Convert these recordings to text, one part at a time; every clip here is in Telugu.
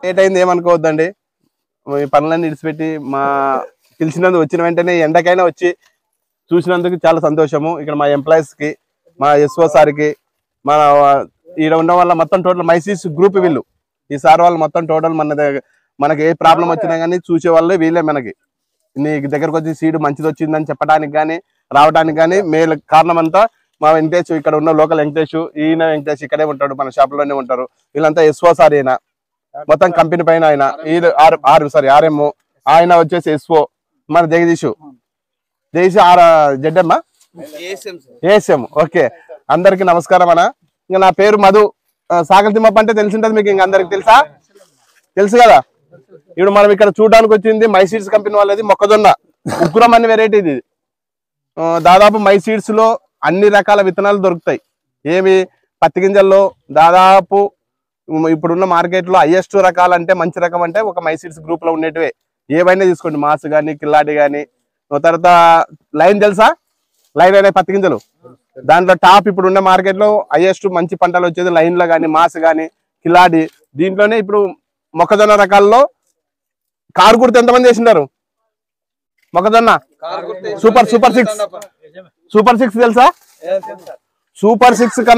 లేట్ అయింది ఏమనుకోవద్దండి. ఈ పనులన్నీ ఇడిచిపెట్టి మా పిలిచినందుకు వచ్చిన వెంటనే ఎండకైనా వచ్చి చూసినందుకు చాలా సంతోషము. ఇక్కడ మా ఎంప్లాయీస్కి, మా ఎస్ఓ సార్కి, మన ఈడ ఉన్న వాళ్ళ మొత్తం టోటల్ మైసీస్ గ్రూప్ వీళ్ళు. ఈ సార్ వాళ్ళు మొత్తం టోటల్ మనకి ఏ ప్రాబ్లం వచ్చినా కానీ చూసే వాళ్ళే వీళ్ళే. మనకి నీ దగ్గరకు వచ్చి సీడ్ మంచిది వచ్చిందని చెప్పడానికి కానీ రావడానికి కానీ మేలు కారణం అంతా మా వెంకటేష్, ఇక్కడ ఉన్న లోకల్ వెంకటేష్. ఈయన వెంకటేష్ ఇక్కడే ఉంటాడు, మన షాప్లోనే ఉంటారు. వీళ్ళంతా ఎస్ఓ సార్ అయినా మొత్తం కంపెనీ పైన ఆయన ఆర్ఎం, ఆయన వచ్చేసి ఎస్ఓ మన జగదీష్ జడ్డమ్మ ఏఎస్ఎం. ఓకే, అందరికి నమస్కారం అన్న. ఇంకా నా పేరు మధు. సాగర్ తిమ్మప్ప అంటే తెలిసింటది మీకు, ఇంక అందరికి తెలుసు కదా. ఇప్పుడు మనం ఇక్కడ చూడడానికి వచ్చింది మై సీడ్స్ కంపెనీ వాళ్ళది మొక్కజొన్న ఉగ్రం అనే వెరైటీ. ఇది దాదాపు మై సీడ్స్ లో అన్ని రకాల విత్తనాలు దొరుకుతాయి. ఏమి పత్తి గింజల్లో దాదాపు ఇప్పుడున్న మార్కెట్ లో హైయెస్ట్ రకాలు అంటే మంచి రకం అంటే ఒక మై సీడ్స్ గ్రూప్ లో ఉండేటివే. ఏవైనా తీసుకోండి, మాస్ కానీ కిల్లాడి కానీ. తర్వాత లైన్ తెలుసా, లైన్ అనే పత్తి గింజలు దాంట్లో టాప్ ఇప్పుడు ఉన్న మార్కెట్ లో హైయెస్ట్ మంచి పంటలు వచ్చేది లైన్ లో కానీ మాస్ కానీ కిల్లాడి. దీంట్లోనే ఇప్పుడు మొక్కజొన్న రకాల్లో కారు గుర్తు ఎంతమంది చేసినారు? మొక్కజొన్న సూపర్ 6 తెలుసా? సూపర్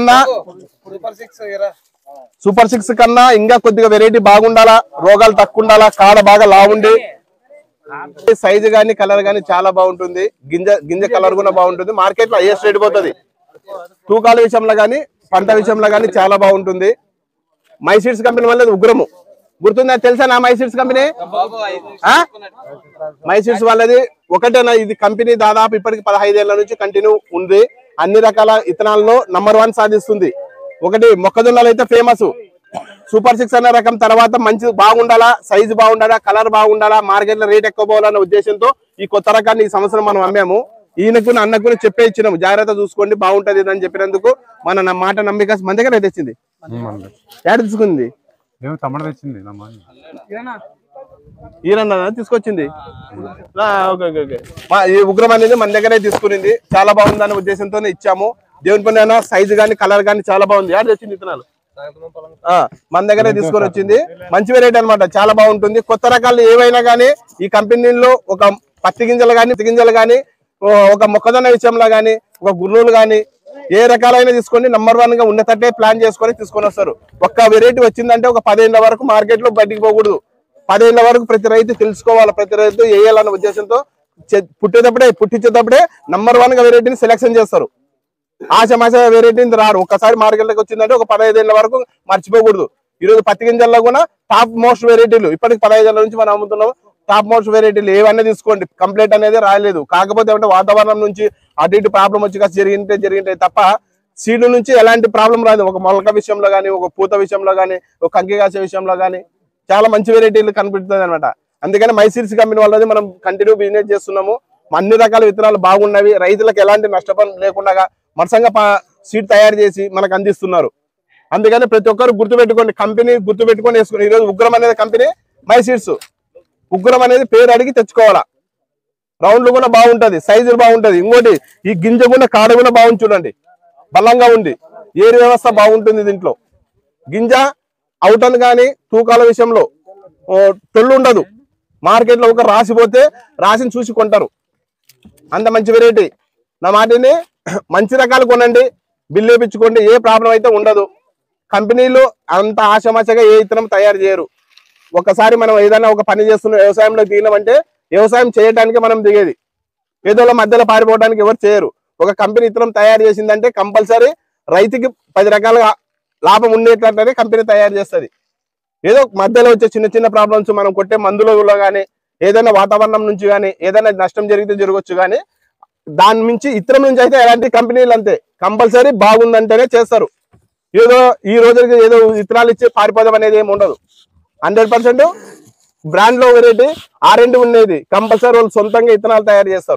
6 కన్నా ఇంకా కొద్దిగా వెరైటీ బాగుండాలా, రోగాలు తక్కువ ఉండాలా, కాడ బాగా లావుండి, సైజు గానీ కలర్ గానీ చాలా బాగుంటుంది. గింజ కలర్ కూడా బాగుంటుంది. మార్కెట్ లో హైయెస్ట్ రేట్ పోతుంది. తూకాల విషయంలో గానీ పంట విషయంలో గానీ చాలా బాగుంటుంది. మై సీడ్స్ కంపెనీ వల్ల ఉగ్రము గుర్తుందా? తెలుసా నా my seeds company? My seeds వాళ్ళది ఒకటేనా ఇది కంపెనీ. దాదాపు ఇప్పటికి 15 ఏళ్ల నుంచి కంటిన్యూ ఉంది. అన్ని రకాల ఇత్తనాల్లో నంబర్ 1 సాధిస్తుంది. ఒకటి మొక్కజొన్నలు అయితే ఫేమస్. సూపర్ 6 అనే రకం తర్వాత మంచి బాగుండాలా, సైజు బాగుండాలా, కలర్ బాగుండాలా, మార్కెట్ లో రేట్ ఎక్కువ పోవాలన్న ఉద్దేశంతో ఈ కొత్త రకాన్ని ఈ సంవత్సరం మనం అమ్మాము. ఈయనకు అన్నకు చెప్పే ఇచ్చినాము, జాగ్రత్త చూసుకోండి బాగుంటది అని చెప్పినందుకు మన మాట నమ్మిక మన దగ్గర తెచ్చింది. ఏడ తీసుకుంది? ఈయన తీసుకొచ్చింది. ఈ ఉగ్రం అనేది మన దగ్గరే తీసుకునింది. చాలా బాగుందనే ఉద్దేశంతోనే ఇచ్చాము. దేవుని పని సైజు గానీ కలర్ గానీ చాలా బాగుంది. యాడ్ తెచ్చింది ఇత్తనాలు మన దగ్గరే తీసుకొని వచ్చింది. మంచి వెరైటీ అనమాట, చాలా బాగుంటుంది. కొత్త రకాలు ఏవైనా కానీ ఈ కంపెనీలో ఒక పత్తి గింజలు కానీ ఒక మొక్కజొన్న విషయంలో కానీ ఒక గుర్రులు కానీ ఏ రకాలైనా తీసుకొని నంబర్ 1 గా ఉన్నతట్టే ప్లాన్ చేసుకొని తీసుకొని వస్తారు. ఒక్క వెరైటీ వచ్చిందంటే ఒక 10 ఏళ్ల వరకు మార్కెట్ లో బయటికి పోకూడదు. 10 ఏళ్ల వరకు ప్రతి రైతు తెలుసుకోవాలి, ప్రతి రైతు వేయాలన్న ఉద్దేశంతో పుట్టించేటప్పుడే నంబర్ 1 గా వెరైటీని సెలెక్షన్ చేస్తారు. ఆశమాశ వెరైటీని రాడు. ఒక్కసారి మార్కెట్ లోకి వచ్చిందంటే ఒక 15 ఏళ్ల వరకు మర్చిపోకూడదు. ఈరోజు పత్తి గింజల్లో కూడా టాప్ మోస్ట్ వెరైటీలు ఇప్పటికి 15 ఏళ్ల నుంచి మనం అమ్ముతున్నాం. టాప్ మోస్ట్ వెరైటీలు ఏవన్నీ తీసుకోండి, కంప్లైంట్ అనేది రాలేదు. కాకపోతే ఏమంటే వాతావరణం నుంచి అటు ఇటు ప్రాబ్లం వచ్చి జరిగింటే తప్ప సీడ్ల నుంచి ఎలాంటి ప్రాబ్లం రాదు. ఒక మొలక విషయంలో కానీ, ఒక పూత విషయంలో కానీ, ఒక కంకి కాసే విషయంలో కానీ చాలా మంచి వెరైటీలు కనిపిస్తుంది అనమాట. అందుకని మై సీడ్స్ కంపెనీ వాళ్ళది మనం కంటిన్యూ బిజినెస్ చేస్తున్నాము. అన్ని రకాల విత్తనాలు బాగున్నవి, రైతులకు ఎలాంటి నష్టపం లేకుండా మరసంగా సీడ్ తయారు చేసి మనకు అందిస్తున్నారు. అందుకని ప్రతి ఒక్కరు గుర్తుపెట్టుకోండి, కంపెనీ గుర్తుపెట్టుకొని వేసుకుని. ఈరోజు ఉగ్రం అనేది కంపెనీ మై సీడ్స్. ఉగ్రం అనేది పేరు అడిగి తెచ్చుకోవాలా. రౌండ్లు కూడా బాగుంటది, సైజులు బాగుంటది. ఇంకోటి ఈ గింజ కూడా కాడ కూడా బాగుంది, చూడండి బలంగా ఉంది. ఏరు వ్యవస్థ బాగుంటుంది దీంట్లో. గింజ అవుటన్ కానీ తూకాల విషయంలో టొల్లు ఉండదు. మార్కెట్ లో ఒక రాసిపోతే రాసిని చూసి కొంటారు. అంత మంచి వెరైటీ. నా మాటని మంచి రకాలు కొనండి, బిల్లు వేయించుకోండి, ఏ ప్రాబ్లం అయితే ఉండదు. కంపెనీలు అంత ఆశమాశగా ఏ ఇత్తనం తయారు చేయరు. ఒకసారి మనం ఏదైనా ఒక పని చేస్తున్న వ్యవసాయంలో దిగినామంటే వ్యవసాయం చేయడానికి మనం దిగేది, ఏదో మధ్యలో పారిపోవడానికి ఎవరు చేయరు. ఒక కంపెనీ ఇత్తనం తయారు చేసిందంటే కంపల్సరీ రైతుకి 10 రకాలుగా లాభం ఉండేటట్లనే కంపెనీ తయారు చేస్తుంది. ఏదో మధ్యలో వచ్చే చిన్న చిన్న ప్రాబ్లమ్స్ మనం కొట్టే మందులలో కానీ ఏదైనా వాతావరణం నుంచి కానీ ఏదైనా నష్టం జరిగితే జరగవచ్చు. కానీ దాని నుంచి ఇతరం నుంచి అయితే ఎలాంటి కంపెనీలు అంతే కంపల్సరీ బాగుందంటేనే చేస్తారు. ఏదో ఈ రోజుకి ఏదో ఇత్తనాలు ఇచ్చి పారిపోదాం అనేది ఏమి ఉండదు. 100% బ్రాండ్ లో వెరైటీ R&D ఉండేది. కంపల్సరీ వాళ్ళు సొంతంగా ఇత్తనాలు తయారు చేస్తారు.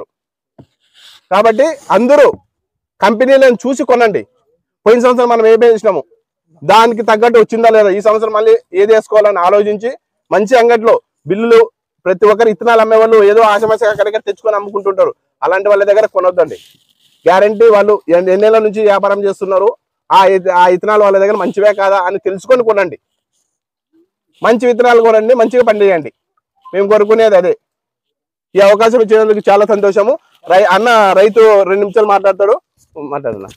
కాబట్టి అందరూ కంపెనీలను చూసి కొనండి. పోయిన సంవత్సరం మనం ఏం చేసినాము దానికి తగ్గట్టు వచ్చిందా లేదా, ఈ సంవత్సరం మళ్ళీ ఏది వేసుకోవాలని ఆలోచించి మంచి అంగట్లో బిల్లులు ప్రతి ఒక్కరు ఇత్తనాలు అమ్మే వాళ్ళు ఏదో ఆశమాశగా అక్కడిక్కడ తెచ్చుకొని అమ్ముకుంటుంటారు. అలాంటి వాళ్ళ దగ్గర కొనొద్దండి. గ్యారంటీ వాళ్ళు ఎన్నేళ్ల నుంచి వ్యాపారం చేస్తున్నారు, ఆ ఇత్తనాలు వాళ్ళ దగ్గర మంచివే కాదా అని తెలుసుకొని కొనండి. మంచి విత్తనాలు కొనండి, మంచిగా పండియండి. మేము కోరుకునేది అదే. ఈ అవకాశం ఇచ్చినందుకు చాలా సంతోషము. అన్న రైతు 2 నిమిషాలు మాట్లాడతాడు. మాట్లాడన్నా,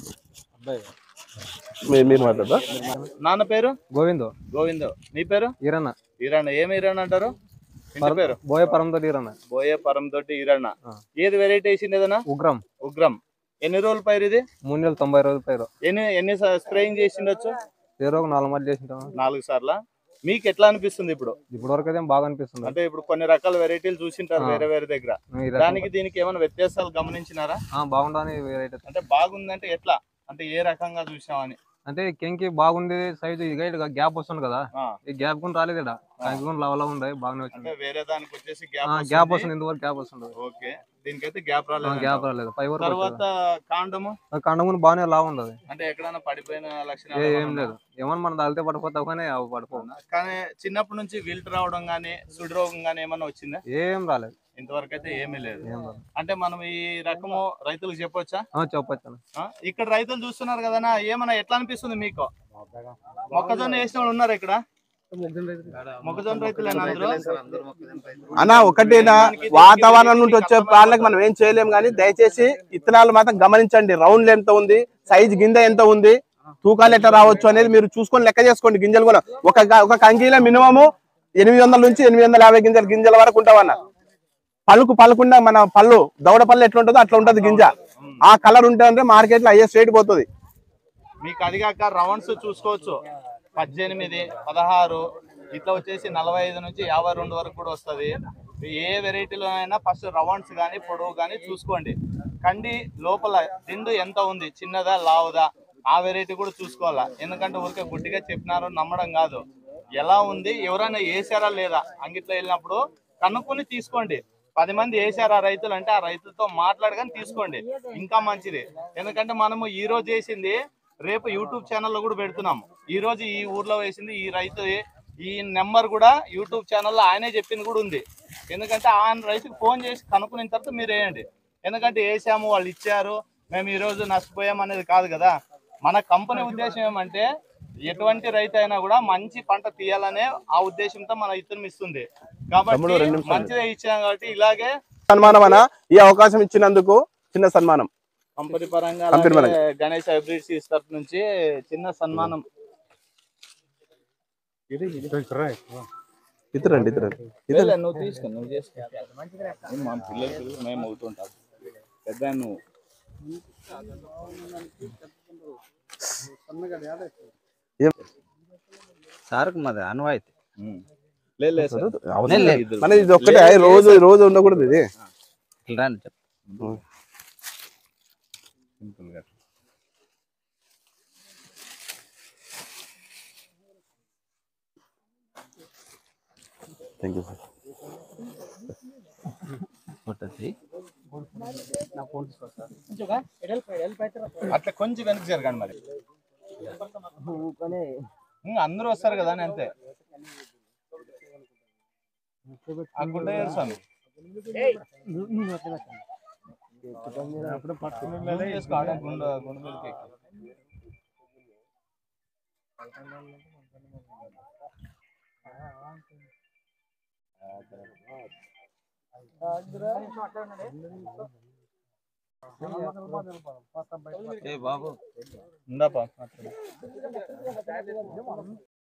మీరు మాట్లాడతా. నాన్న పేరు గోవింద్. గోవింద్. నీ పేరు? ఈరన్న. ఈరన్న. ఏమి ఈరన్న అంటారు? పేరు బోయ పరంతోటి ఈరన్న. బోయ పరంతోటి ఈరన్న. ఏది వెరైటీ వేసింది ఏదన్నా? ఉగ్రం. ఉగ్రం. ఎన్ని రోజుల పైరు ఇది? 390 రోజుల పైరు. ఎన్ని స్ప్రేయింగ్ చేసిండొచ్చు? 4 మార్లు చేసింటాం. 4 సార్లా. మీకు ఎట్లా అనిపిస్తుంది ఇప్పుడు? ఇప్పుడు వరకు అయితే బాగా అనిపిస్తుంది. అంటే ఇప్పుడు కొన్ని రకాల వెరైటీలు చూసింటారు వేరే వేరే దగ్గర, దానికి దీనికి ఏమైనా వ్యత్యాసాలు గమనించినారా? బాగుండని వెరైటీ. అంటే బాగుందంటే ఎట్లా, అంటే ఏ రకంగా చూసామని? అంటే కెంకి బాగుంది, సైజు ఇక గ్యాప్ వస్తుంది కదా, ఈ గ్యాప్ కూడా రాలేదు ఇక్కడ. లవలా ఉన్నాయి, బాగానే వచ్చింది. వేరే దానికి వచ్చేసి గ్యాప్ వస్తుంది, ఇంతవరకు గ్యాప్ వస్తుంది. ఓకే, దీనికైతే గ్యాప్ రాలేదు. గ్యాప్ రాలేదు. తర్వాత కాండము బాగానే లావు ఉంది. అంటే ఎక్కడైనా పడిపోయిన లక్షణాలు ఏం లేదు. ఏమన్నా మనం తగిలితే పడిపోతావు కానీ అవి పడిపోవు. కానీ చిన్నప్పటి నుంచి విల్ట్ రావడం గానీ సుడి రోగం గానీ ఏమన్నా వచ్చిందా? ఏం రాలేదు ఇంతవరకు అయితే ఏమీ లేదు. అంటే మనం ఈ రకము రైతులకు చెప్పొచ్చా? చెప్పొచ్చు. ఇక్కడ రైతులు చూస్తున్నారు కదా, ఏమన్నా ఎట్లా అనిపిస్తుంది మీకు? మొక్కజొన్న వేసిన వాళ్ళు ఉన్నారు ఇక్కడ? మొక్కజొన్న రైతులేనా అందరూ? అన్న ఒకటేనా, వాతావరణం నుండి వచ్చే ప్రాణులకు మనం ఏం చేయలేము, కానీ దయచేసి విత్తనాలు మాత్రం గమనించండి. రౌండ్ ఎంత ఉంది, సైజ్ గింజ ఎంత ఉంది, తూకాలు ఎట్లా రావచ్చు అనేది మీరు చూసుకొని లెక్క చేసుకోండి. గింజలు కూడా ఒక కంకిలో మినిమము 800 నుంచి 850 గింజల వరకు ఉంటావన్న. పలుకుండా మన పళ్ళు దవడ పళ్ళు ఎట్లా ఉంటుందో అట్లా ఉంటది గింజ. ఆ కలర్ ఉంటే మార్కెట్ లో హైయెస్ట్ రేట్ పోతుంది. మీకు అదిగాక రౌండ్స్ చూసుకోవచ్చు. 18, 16 ఇట్లా వచ్చేసి 45 నుంచి 52 వరకు కూడా వస్తుంది. ఏ వెరైటీలో అయినా ఫస్ట్ రౌండ్స్ కానీ పొడవు కానీ చూసుకోండి. కండి లోపల దిండు ఎంత ఉంది, చిన్నదా లావుదా, ఆ వెరైటీ కూడా చూసుకోవాలా. ఎందుకంటే ఊరికే గుడ్డిగా చెప్పినారు నమ్మడం కాదు. ఎలా ఉంది, ఎవరైనా వేసారా లేదా అంగిట్లో వెళ్ళినప్పుడు కనుక్కొని తీసుకోండి. 10 మంది వేసారా రైతులు అంటే ఆ రైతులతో మాట్లాడగానే తీసుకోండి, ఇంకా మంచిది. ఎందుకంటే మనము ఈ రోజు వేసింది రేపు యూట్యూబ్ ఛానల్లో కూడా పెడుతున్నాము. ఈ రోజు ఈ ఊర్లో వేసింది ఈ రైతు, ఈ నెంబర్ కూడా యూట్యూబ్ ఛానల్లో ఆయనే చెప్పింది కూడా ఉంది. ఎందుకంటే ఆ రైతుకి ఫోన్ చేసి కనుక్కున్న తర్వాత మీరు వేయండి. ఎందుకంటే వేసాము వాళ్ళు ఇచ్చారు మేము ఈ రోజు నష్టపోయాం అనేది కాదు కదా. మన కంపెనీ ఉద్దేశం ఏమంటే ఎటువంటి రైతు అయినా కూడా మంచి పంట తీయాలనే ఆ ఉద్దేశంతో మన ఇత్తనం ఇస్తుంది. కాబట్టి మంచిగా ఇచ్చాం కాబట్టి ఇలాగే సన్మానం అన్న. ఈ అవకాశం ఇచ్చినందుకు చిన్న సన్మానం కంపెనీ పరంగా గణేష్ హైబ్రిడ్ సీడ్స్ తరఫు నుంచి చిన్న సన్మానం. నువ్వు తీసుకో, నువ్వు చేసుకో. మా పిల్లలు మేము అవుతుంటాం పెద్ద. నువ్వు సార్ మాది అనువాయితీ ఇది ఒక్కటే రోజు ఉండకూడదు. ఇది రండి చెప్పు. Thank you. అట్లా కొంచెం వెనక్కి జరగండి. మరి అందరూ వస్తారు కదా అని అంతే. ఆ గుడ్డ చేస్తాను బాబు ఉందాపా.